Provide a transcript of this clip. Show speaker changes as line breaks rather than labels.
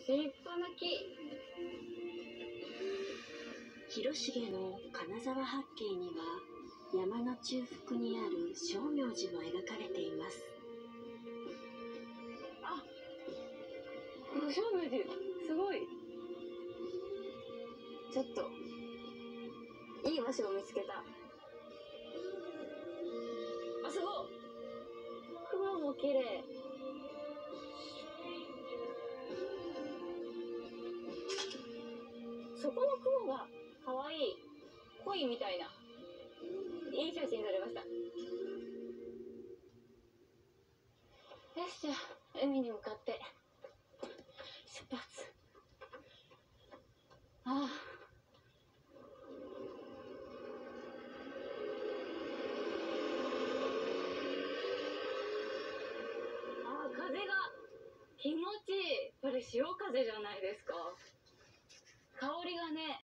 立派な木。
広重の金沢八景には山の中腹にある称明寺も描かれています。
あ、正明寺すごい。ちょっといい場所を見つけた。あ、すごい。雲も綺麗。そこの雲がかわいい。鯉みたいな。いい写真撮れました。よし、じゃあ海に向かって出発。ああ、風が気持ちいい。これ潮風じゃないですか。香りがね。